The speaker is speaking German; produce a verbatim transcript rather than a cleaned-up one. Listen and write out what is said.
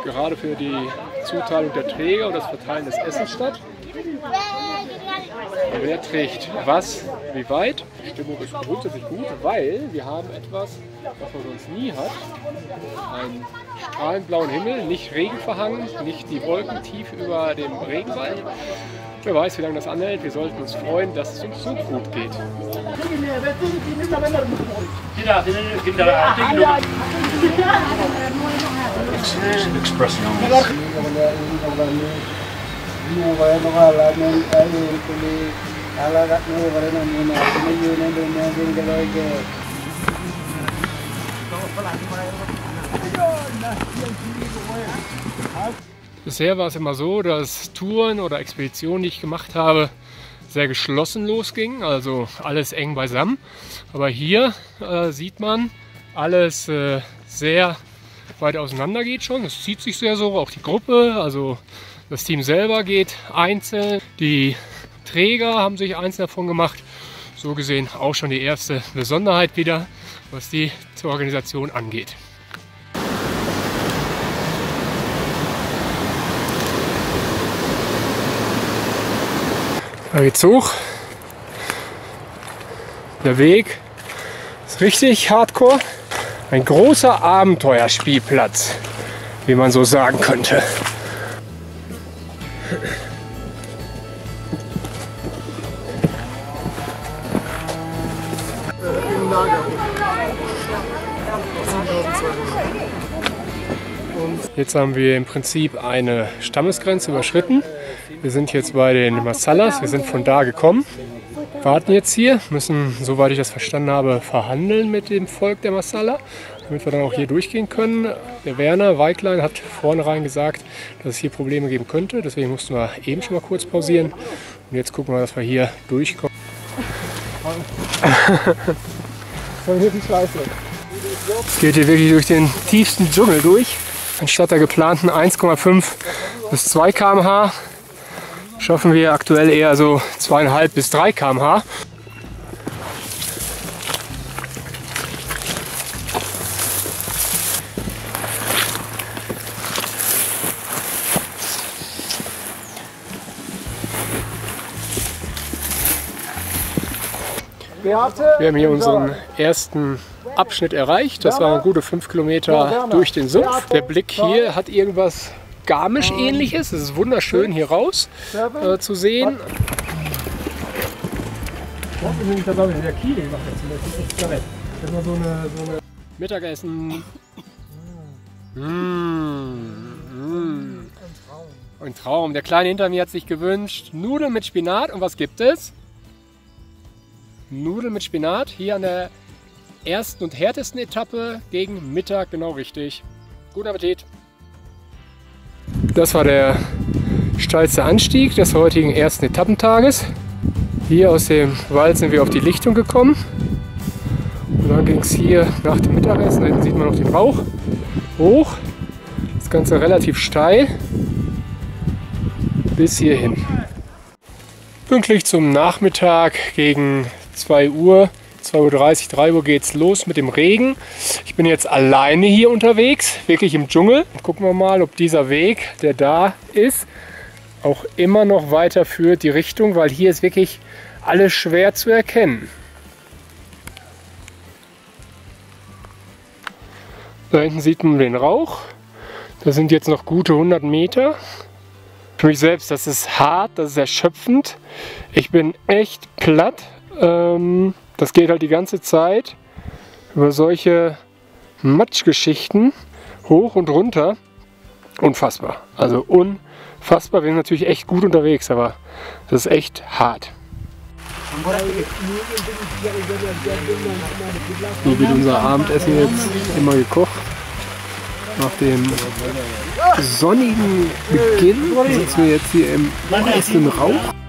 gerade für die Zuteilung der Träger und das Verteilen des Essens statt. Wer trägt was, wie weit? Die Stimmung ist grundsätzlich gut, weil wir haben etwas, was man sonst nie hat. Einen strahlend blauen Himmel, nicht regenverhangen, nicht die Wolken tief über dem Regenwald. Wer weiß, wie lange das anhält. Wir sollten uns freuen, dass es uns so gut geht. Bisher war es immer so, dass Touren oder Expeditionen, die ich gemacht habe, sehr geschlossen losgingen, also alles eng beisammen. Aber hier äh, sieht man, alles äh, sehr weit auseinander geht schon. Es zieht sich sehr so, auch die Gruppe, also das Team selber geht einzeln. Die Träger haben sich einzeln davon gemacht. So gesehen auch schon die erste Besonderheit wieder, was die zur Organisation angeht. Da geht's hoch. Der Weg ist richtig hardcore. Ein großer Abenteuerspielplatz, wie man so sagen könnte. Jetzt haben wir im Prinzip eine Stammesgrenze überschritten. Wir sind jetzt bei den Masalas, wir sind von da gekommen, warten jetzt hier, müssen, soweit ich das verstanden habe, verhandeln mit dem Volk der Masala, damit wir dann auch hier durchgehen können. Der Werner Weiglein hat vornherein gesagt, dass es hier Probleme geben könnte, deswegen mussten wir eben schon mal kurz pausieren. Und jetzt gucken wir, dass wir hier durchkommen. Es geht hier wirklich durch den tiefsten Dschungel durch. Anstatt der geplanten eins Komma fünf bis zwei Kilometer pro Stunde schaffen wir aktuell eher so zwei Komma fünf bis drei Kilometer pro Stunde. Wir haben hier unseren ersten Abschnitt erreicht. Das waren gute fünf Kilometer durch den Sumpf. Der Blick hier hat irgendwas Garmisch-ähnliches. Es ist wunderschön hier raus äh, zu sehen. Mittagessen. Mmh, mmh. Ein Traum. Der Kleine hinter mir hat sich gewünscht Nudeln mit Spinat. Und was gibt es? Nudeln mit Spinat hier an der ersten und härtesten Etappe gegen Mittag, genau richtig. Guten Appetit! Das war der steilste Anstieg des heutigen ersten Etappentages. Hier aus dem Wald sind wir auf die Lichtung gekommen. Und dann ging es hier nach dem Mittagessen, da hinten sieht man noch den Rauch, hoch. Das Ganze relativ steil bis hierhin. Pünktlich zum Nachmittag gegen zwei Uhr, zwei Uhr dreißig, drei Uhr geht es los mit dem Regen. Ich bin jetzt alleine hier unterwegs, wirklich im Dschungel. Gucken wir mal, ob dieser Weg, der da ist, auch immer noch weiterführt, die Richtung, weil hier ist wirklich alles schwer zu erkennen. Da hinten sieht man den Rauch. Das sind jetzt noch gute hundert Meter. Für mich selbst, das ist hart, das ist erschöpfend. Ich bin echt platt. Ähm, das geht halt die ganze Zeit über solche Matschgeschichten hoch und runter. Unfassbar. Also unfassbar. Wir sind natürlich echt gut unterwegs, aber das ist echt hart. So wird unser Abendessen jetzt immer gekocht. Nach dem sonnigen Beginn sitzen wir jetzt hier im ersten Rauch.